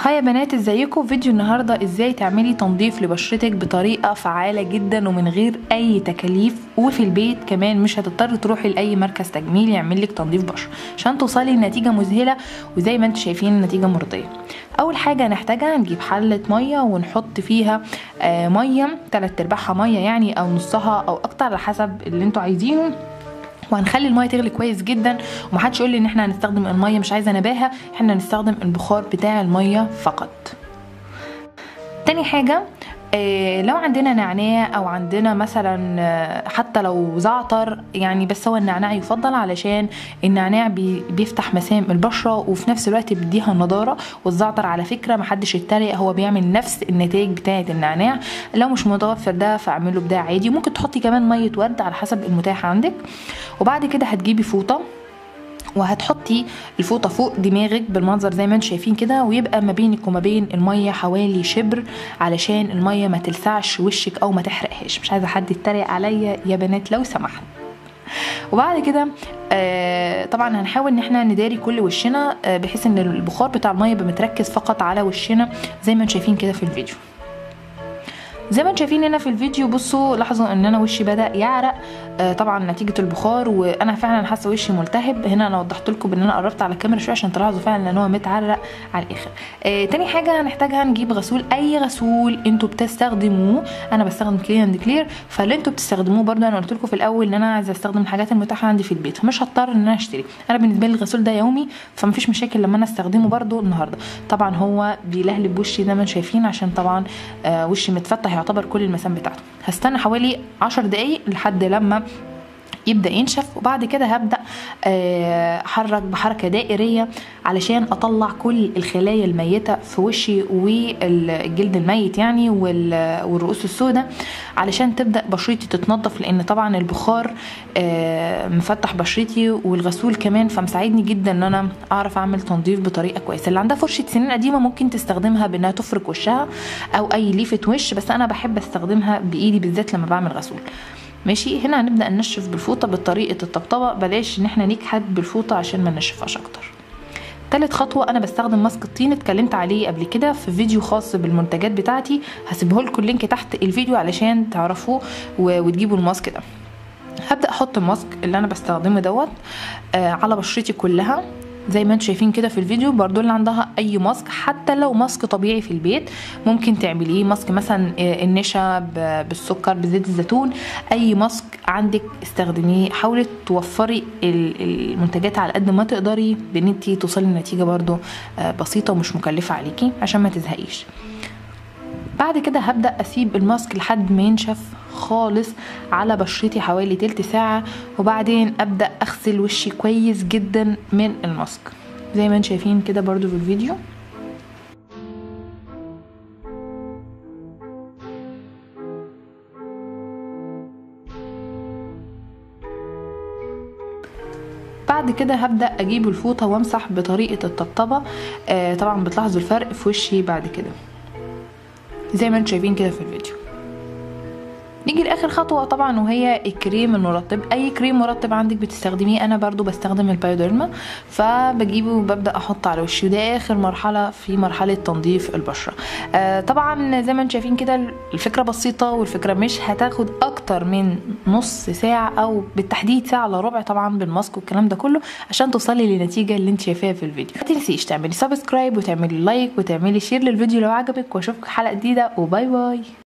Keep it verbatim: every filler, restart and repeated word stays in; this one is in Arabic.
هاي يا بنات، ازيكم؟ فيديو النهارده ازاي تعملي تنظيف لبشرتك بطريقه فعاله جدا ومن غير اي تكاليف، وفي البيت كمان مش هتضطري تروحي لاي مركز تجميل يعمل لك تنظيف بشره عشان توصلي لنتيجه مذهله وزي ما انتم شايفين النتيجه مرضيه. اول حاجه هنحتاجها نجيب حله ميه ونحط فيها آه ميه تلات ارباعها ميه يعني، او نصها او اكتر على حسب اللي انتوا عايزينه، وهنخلي الميه تغلي كويس جدا. ومحدش يقول لي ان احنا هنستخدم الميه مش عايزه نباهه، احنا هنستخدم البخار بتاع الميه فقط. تاني حاجه إيه، لو عندنا نعناع او عندنا مثلا حتى لو زعتر يعني، بس هو النعناع يفضل علشان النعناع بي بيفتح مسام البشره وفي نفس الوقت بيديها نضاره، والزعتر على فكره محدش يتريق هو بيعمل نفس النتائج بتاعه النعناع. لو مش متوفر ده فاعمله بده عادي، ممكن تحطي كمان ميه ورد على حسب المتاح عندك. وبعد كده هتجيبي فوطه وهتحطي الفوطه فوق دماغك بالمنظر زي ما انتم شايفين كده، ويبقى ما بينك وما بين الميه حوالي شبر علشان الميه ما تلسعش وشك او ما تحرقهاش. مش عايزه حد يتريق عليا يا بنات لو سمحت. وبعد كده آه طبعا هنحاول ان احنا نداري كل وشنا آه بحيث ان البخار بتاع الميه يبقى متركز فقط على وشنا زي ما انتم شايفين كده في الفيديو. زي ما انتم شايفين هنا في الفيديو، بصوا لاحظوا ان انا وشي بدا يعرق آه طبعا نتيجه البخار، وانا فعلا حاسه وشي ملتهب. هنا انا وضحت لكم بان انا قربت على الكاميرا شويه عشان تلاحظوا فعلا ان هو متعرق على الاخر. آه تاني حاجه هنحتاجها نجيب غسول، اي غسول انتوا بتستخدموه. انا بستخدم كلين اند كلير، فاللي انتوا بتستخدموه برده انا قلت لكم في الاول ان انا عايزه استخدم الحاجات المتاحه عندي في البيت، فمش هضطر ان انا اشتري. انا بالنسبه لي الغسول ده يومي فمفيش مشاكل لما انا استخدمه برده النهارده. طبعا هو بيلهلب وشي زي ما انتم شايفين عشان طبعا آه وشي متفتح يعتبر كل المسام بتاعته. هستنى حوالي عشر دقايق لحد لما يبدأ ينشف، وبعد كده هبدأ احرك بحركة دائرية علشان اطلع كل الخلايا الميتة في وشي والجلد الميت يعني والرؤوس السوداء، علشان تبدأ بشرتي تتنظف، لان طبعا البخار مفتح بشرتي والغسول كمان، فمساعدني جدا ان انا اعرف اعمل تنظيف بطريقة كويسة. اللي عندها فرشة سنين قديمة ممكن تستخدمها بانها تفرك وشها او اي ليفة وش، بس انا بحب استخدمها بايدي بالذات لما بعمل غسول. ماشي، هنا هنبدأ ننشف بالفوطة بطريقة الطبطبة، بلاش ان احنا نكحت بالفوطة عشان ما ننشفهاش اكتر. تالت خطوة انا بستخدم ماسك الطين، اتكلمت عليه قبل كده في فيديو خاص بالمنتجات بتاعتي، هسيبه لكم اللينك تحت الفيديو علشان تعرفوا وتجيبوا الماسك ده. هبدأ احط الماسك اللي انا بستخدمه دوت آه على بشرتي كلها زي ما انتم شايفين كده في الفيديو. برضو اللي عندها اي ماسك، حتى لو ماسك طبيعي في البيت ممكن تعمليه، ماسك مثلا النشا بالسكر بزيت الزيتون، اي ماسك عندك استخدميه. حاولي توفري المنتجات على قد ما تقدري بان انت توصلي لنتيجه برضو بسيطه ومش مكلفه عليكي عشان ما تزهقيش. بعد كده هبدأ اسيب الماسك لحد ما ينشف خالص على بشرتي حوالي تلت ساعة، وبعدين ابدأ اغسل وشي كويس جدا من الماسك زي ما انتم شايفين كده برضو في الفيديو. بعد كده هبدأ اجيب الفوطة وامسح بطريقة الطبطبة. آه طبعا بتلاحظوا الفرق في وشي بعد كده زي ما انتم شايفين كده في الفيديو. نيجي لاخر خطوه طبعا وهي الكريم المرطب. اي كريم مرطب عندك بتستخدميه، انا برضو بستخدم البايوديرما، فبجيبه وببدا احط على وشي، وده اخر مرحله في مرحله تنظيف البشره. آه طبعا زي ما انتم شايفين كده الفكره بسيطه، والفكره مش هتاخد اكتر من نص ساعه او بالتحديد ساعه الا ربع طبعا بالماسك والكلام ده كله عشان توصلي للنتيجه اللي انت شايفاها في الفيديو. ما تنسيش تعملي سبسكرايب وتعملي لايك وتعملي شير للفيديو لو عجبك، واشوفك حلقه جديده وباي باي.